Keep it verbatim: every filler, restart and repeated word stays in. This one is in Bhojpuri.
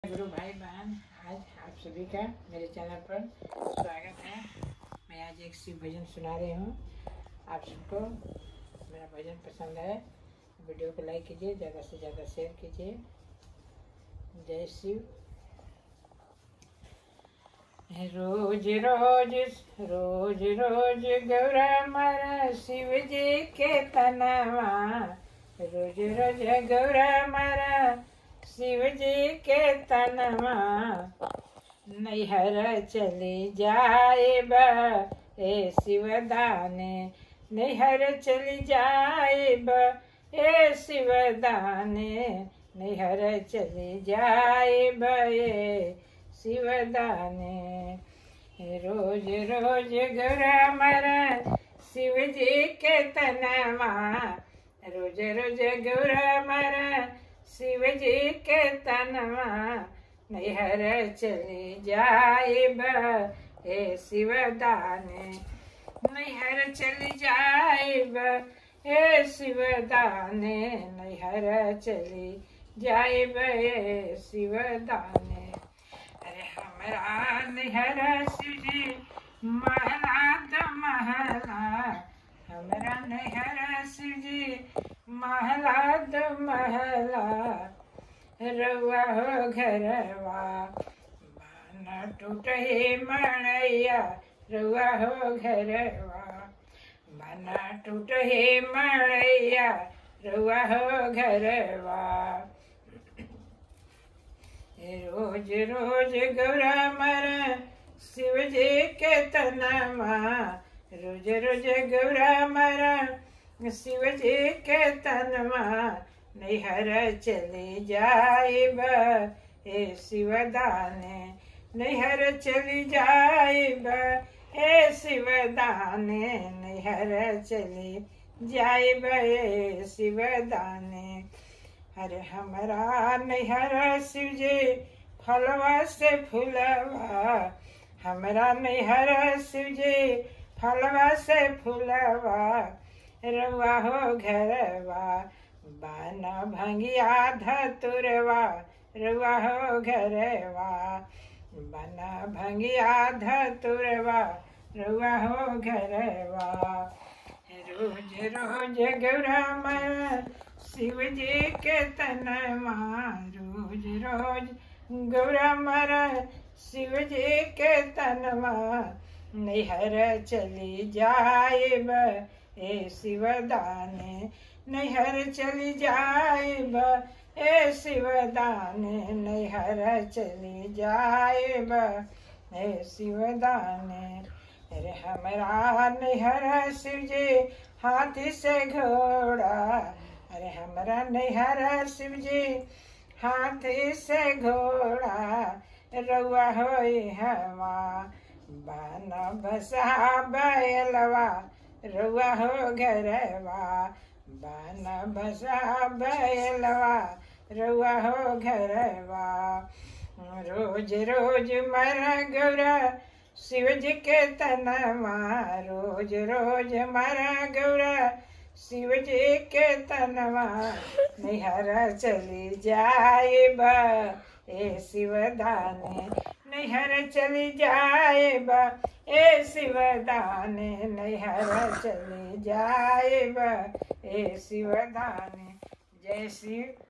गुरु भाई बहन, आज आप सभी का मेरे चैनल पर स्वागत है। मैं आज एक शिव भजन सुना रही हूँ। आप सबको मेरा भजन पसंद है, वीडियो को लाइक कीजिए, ज़्यादा से ज़्यादा शेयर कीजिए। जय शिव। रोज रोज रोज रोज गौरा मारा शिव जी के तनवा, रोज रोज गौरा मारा शिव जी के तनवा, नैहर चली जाएब ए शिवदाने, नैहर चली जाएब ए शिवदाने, नैहर चली जाएब ए शिवदाने। रोज रोज गौरा मारा शिव जी के तनवा, रोज रोज गौरा मारा शिव जी के तनवा, नैहर चली जाएब ए शिवदाने, नैहर चली जाएब ए शिवदाने, नैहर चली जाएब ए शिवदाने। अरे हमरा नैहर शिव जी महला द महला, हमरा नैहर शिव जी महला द महला, रउआ हो घरवा बाना टूटे मड़ैया, रउआ हो घरवा बाना टूटे मड़ैया, रउआ हो घरवा। रोज रोज गौरा मारा शिव जी के तनवा, रोज रोज गौरा मारा शिव जी के तनवा, नैहर चली जाएब ए शिवदाने, नैहर चली जाएब ए शिवदाने, नैहर चली जाएब ए शिवदाने। अरे हमरा नैहर शिव जी फलवा से फूलवा, हमरा नैहर शिव जी फलवा से फूलवा, रउआ हो घरवा बाना भंगिया धतुरवा, रउआ हो घरवा बाना भंगिया धतुरवा, रउआ हो घरवा। रोज रोज गौरा मारा शिव जी के तनवा, रोज रोज गौरा मारा शिव जी के तनवा, नैहर चली जाएब ए शिवदाने, नैहर चली जाएब ए शिवदाने, नैहर चली जाएब ए शिवदाने। अरे हमरा नैहर शिव जी हाथी से घोड़ा, अरे हमरा नैहर शिव जी हाथी से घोड़ा, रउआ होई हवा बाना बसा बैलवा, रउआ हो घरवा बाना बसा बैलवा, रउआ हो घरवा। रोज रोज मारा गौरा शिव जी के तनवा, रोज रोज मारा गौरा शिव जी के तनवा, नैहर चली जाएब ए शिवदाने, नैहर चली जाएब ए शिवदाने, नैहर चली जाएब ए शिवदाने। जय शिव।